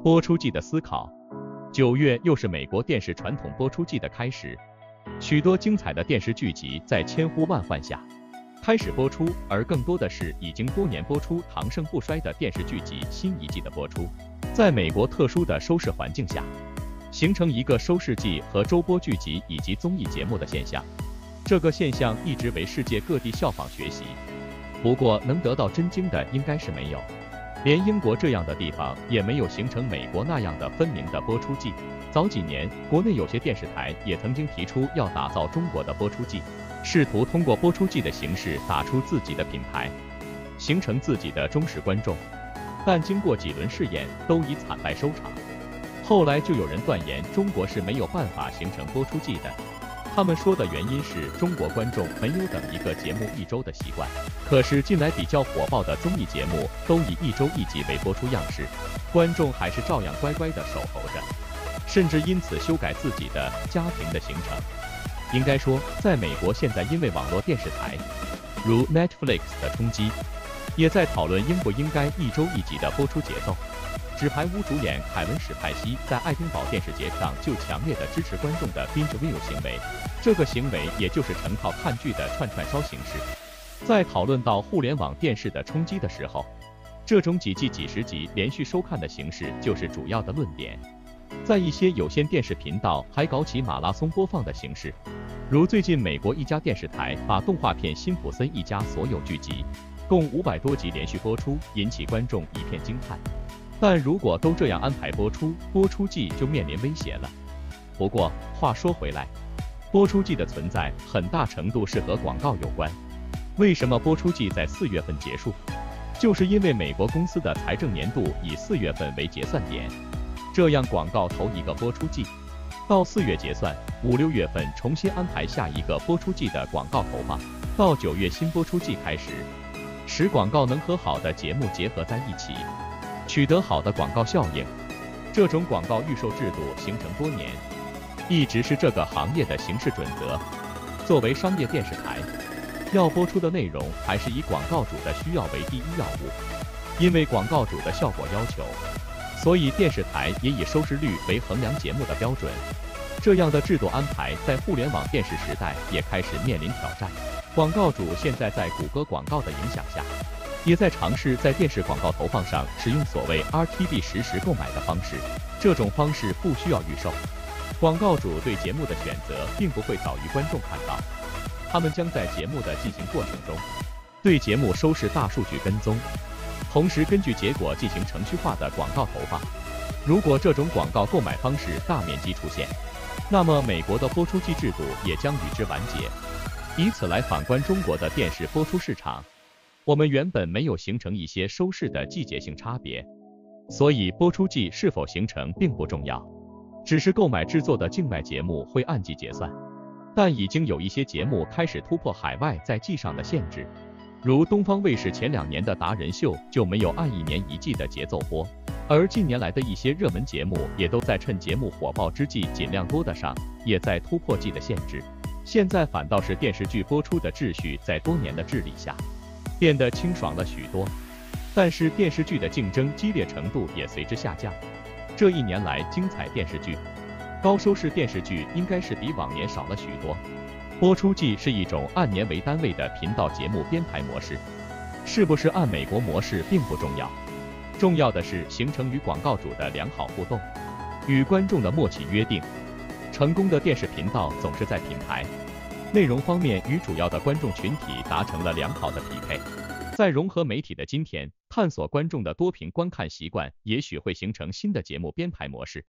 播出季的思考。9月又是美国电视传统播出季的开始，许多精彩的电视剧集在千呼万唤下开始播出，而更多的是已经多年播出长盛不衰的电视剧集新一季的播出。在美国特殊的收视环境下，形成一个收视季和周播剧集以及综艺节目的现象。这个现象一直为世界各地效仿学习，不过能得到真经的应该是没有。连英国这样的地方也没有形成美国那样的分明的播出季。早几年，国内有些电视台也曾经提出要打造中国的播出季，试图通过播出季的形式打出自己的品牌，形成自己的忠实观众，但经过几轮试验都以惨败收场。后来就有人断言中国是没有办法形成播出季的，他们说的原因是中国观众没有等一个节目一周的习惯。可是近来比较火爆的综艺节目都以一周一集为播出样式，观众还是照样乖乖的守候着，甚至因此修改自己的家庭的行程。应该说，在美国现在因为网络电视台如 Netflix 的冲击，也在讨论应不应该一周一集的播出节奏。纸牌屋主演凯文·史派西在爱丁堡电视节上就强烈的支持观众的 binge view 行为，这个行为也就是成套看剧的串烧形式。在讨论到互联网电视的冲击的时候，这种几季几十集连续收看的形式就是主要的论点。在一些有线电视频道还搞起马拉松播放的形式，如最近美国一家电视台把动画片辛普森一家所有剧集共500多集连续播出，引起观众一片惊叹。但如果都这样安排播出，播出季就面临威胁了。不过话说回来，播出季的存在很大程度是和广告有关。为什么播出季在4月份结束？就是因为美国公司的财政年度以4月份为结算点，这样广告头一个播出季，到4月结算，5、6月份重新安排下一个播出季的广告投放，到9月新播出季开始，使广告能和好的节目结合在一起，取得好的广告效应。这种广告预售制度形成多年，一直是这个行业的行事准则。作为商业电视台，要播出的内容还是以广告主的需要为第一要务，因为广告主的效果要求，所以电视台也以收视率为衡量节目的标准。这样的制度安排在互联网电视时代也开始面临挑战。广告主现在在谷歌广告的影响下，也在尝试在电视广告投放上使用所谓 RTB 实时购买的方式，这种方式不需要预售，广告主对节目的选择并不会早于观众看到，他们将在节目的进行过程中对节目收视大数据跟踪，同时根据结果进行程序化的广告投放。如果这种广告购买方式大面积出现，那么美国的播出季制度也将与之完结。以此来反观中国的电视播出市场，我们原本没有形成一些收视的季节性差别，所以播出季是否形成并不重要，只是购买制作的境外节目会按季结算。但已经有一些节目开始突破海外在季上的限制，如东方卫视前2年的达人秀就没有按1年1季的节奏播，而近年来的一些热门节目也都在趁节目火爆之际尽量多得上，也在突破季的限制。现在反倒是电视剧播出的秩序在多年的治理下变得清爽了许多，但是电视剧的竞争激烈程度也随之下降。这1年来精彩电视剧、高收视电视剧应该是比往年少了许多。播出季是一种按年为单位的频道节目编排模式，是不是按美国模式并不重要，重要的是形成与广告主的良好互动，与观众的默契约定。成功的电视频道总是在品牌、内容方面与主要的观众群体达成了良好的匹配。在融合媒体的今天，探索观众的多屏观看习惯，也许会形成新的节目编排模式。